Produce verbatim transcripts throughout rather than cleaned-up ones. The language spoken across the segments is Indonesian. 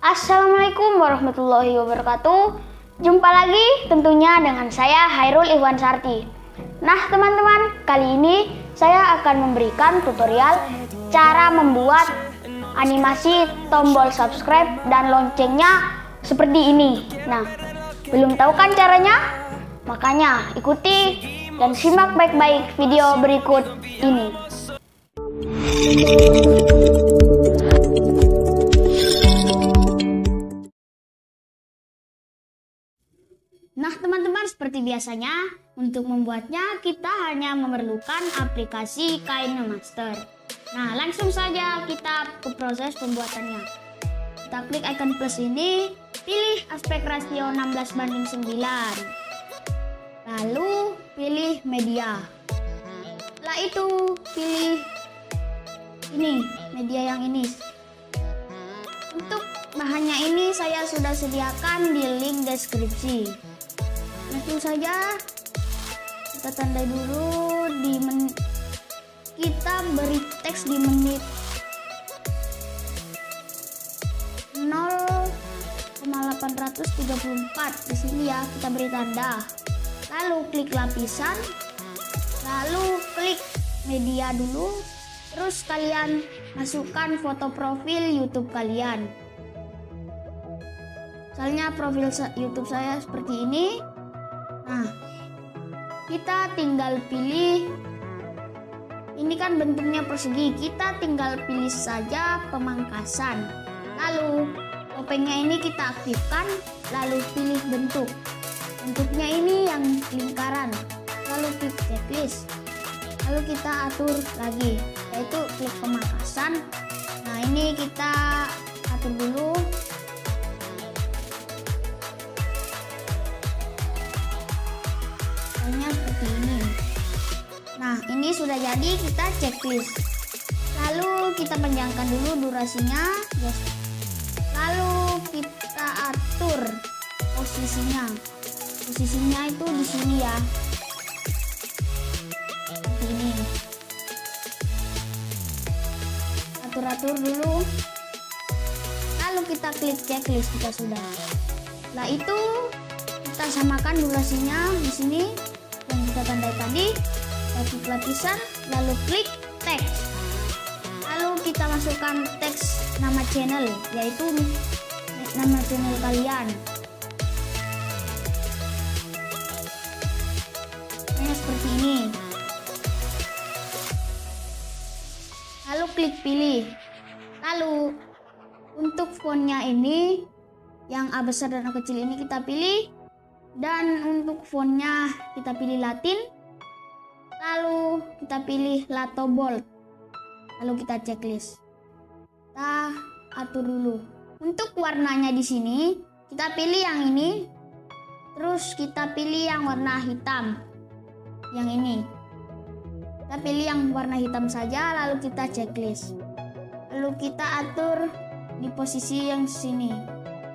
Assalamualaikum warahmatullahi wabarakatuh. Jumpa lagi tentunya dengan saya Hairul Ikhwan Sarti. Nah teman-teman, kali ini saya akan memberikan tutorial cara membuat animasi tombol subscribe dan loncengnya seperti ini. Nah, belum tahu kan caranya? Makanya ikuti dan simak baik-baik video berikut ini. Nah teman-teman, seperti biasanya untuk membuatnya kita hanya memerlukan aplikasi KineMaster. Nah langsung saja kita ke proses pembuatannya. Kita klik icon plus ini, pilih aspek rasio enam belas banding sembilan, lalu pilih media. Setelah itu pilih ini, media yang ini. Untuk bahannya ini saya sudah sediakan di link deskripsi. Langsung saja kita tandai dulu di men kita beri teks di menit nol koma delapan tiga empat. Di sini ya kita beri tanda, lalu klik lapisan, lalu klik media dulu, terus kalian masukkan foto profil YouTube kalian. Misalnya profil YouTube saya seperti ini. Nah, kita tinggal pilih, ini kan bentuknya persegi, kita tinggal pilih saja pemangkasan. Lalu topengnya ini kita aktifkan, lalu pilih bentuk. Bentuknya ini yang lingkaran, lalu klik checklist. Lalu kita atur lagi, yaitu klik pemangkasan. Nah, ini kita atur dulu. Seperti ini. Nah ini sudah jadi, kita checklist. Lalu kita panjangkan dulu durasinya, yes. Lalu kita atur posisinya. Posisinya itu di sini ya. Seperti ini. Atur-atur dulu. Lalu kita klik checklist, kita sudah. Setelah itu kita samakan durasinya di sini yang kita tandai tadi, satu lapisan, lalu klik teks, lalu kita masukkan teks nama channel, yaitu nama channel kalian. Nah, seperti ini. Lalu klik pilih. Lalu untuk fontnya ini yang A besar dan A kecil ini kita pilih. Dan untuk fontnya kita pilih Latin, lalu kita pilih Lato Bold, lalu kita checklist. Kita atur dulu. Untuk warnanya di sini kita pilih yang ini, terus kita pilih yang warna hitam, yang ini. Kita pilih yang warna hitam saja, lalu kita checklist. Lalu kita atur di posisi yang sini.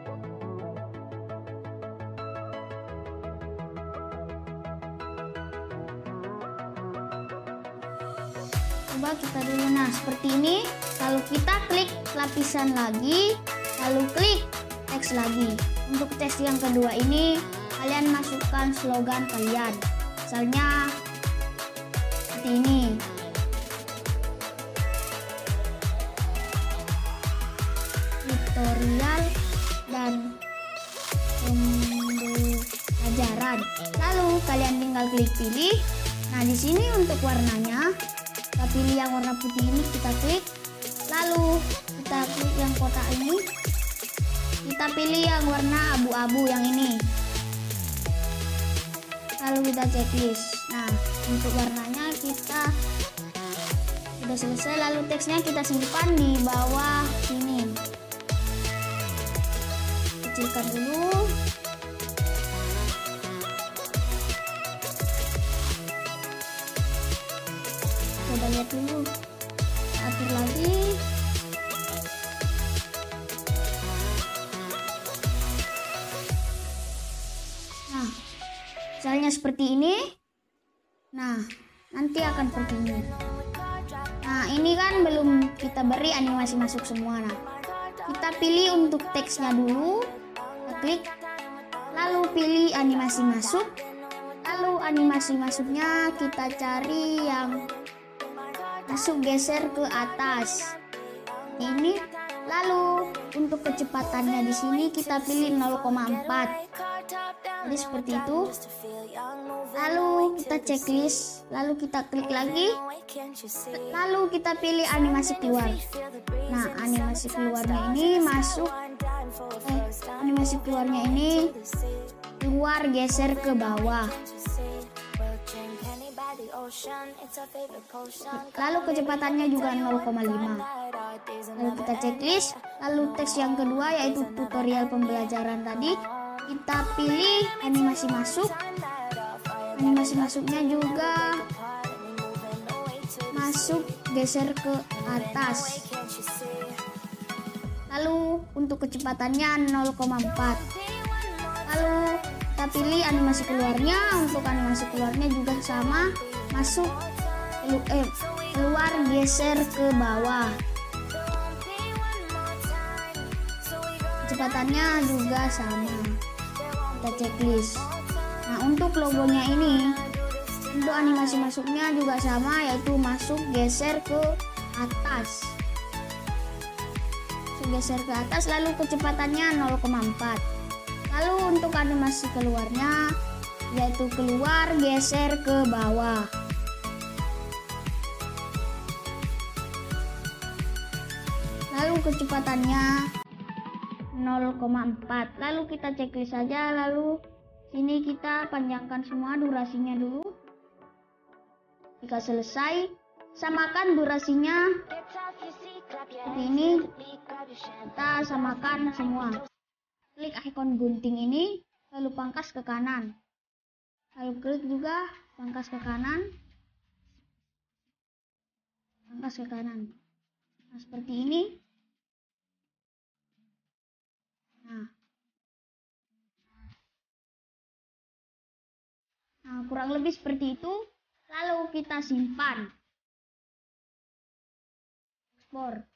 Coba kita dulu. Nah seperti ini. Lalu kita klik lapisan lagi, lalu klik teks lagi. Untuk teks yang kedua ini kalian masukkan slogan kalian, misalnya seperti ini. Tutorial dan pembelajaran. Lalu kalian tinggal klik pilih. Nah di sini untuk warnanya kita pilih yang warna putih ini, kita klik, lalu kita klik yang kotak ini, kita pilih yang warna abu-abu yang ini, lalu kita checklist. Nah untuk warnanya kita sudah selesai, lalu teksnya kita simpan di bawah sini. Kecilkan dulu. Coba lihat dulu, atur lagi. Nah misalnya seperti ini. Nah nanti akan seperti ini. Nah ini kan belum kita beri animasi masuk semua. Nah kita pilih untuk teksnya dulu, kita klik, lalu pilih animasi masuk, lalu animasi masuknya kita cari yang masuk geser ke atas ini. Lalu untuk kecepatannya di sini kita pilih nol koma empat, jadi seperti itu. Lalu kita checklist, lalu kita klik lagi, lalu kita pilih animasi keluar. Nah, animasi keluarnya ini masuk eh, animasi keluarnya ini keluar geser ke bawah. Lalu kecepatannya juga nol koma lima. Lalu kita checklist, lalu teks yang kedua yaitu tutorial pembelajaran tadi, kita pilih animasi masuk. Animasi masuknya juga masuk geser ke atas. Lalu untuk kecepatannya nol koma empat. Lalu kita pilih animasi keluarnya. Untuk animasi keluarnya juga sama, masuk eh, keluar geser ke bawah. Kecepatannya juga sama, kita checklist. Nah, untuk logonya ini, untuk animasi masuknya juga sama, yaitu masuk geser ke atas. Masuk geser ke atas, lalu kecepatannya nol koma empat. Lalu untuk animasi keluarnya, yaitu keluar geser ke bawah. Lalu kecepatannya nol koma empat. Lalu kita checklist saja, lalu sini kita panjangkan semua durasinya dulu. Jika selesai, samakan durasinya seperti ini, kita samakan semua. Klik ikon gunting ini, lalu pangkas ke kanan, lalu klik juga pangkas ke kanan, pangkas ke kanan. Nah, seperti ini. Nah, nah kurang lebih seperti itu. Lalu kita simpan, ekspor.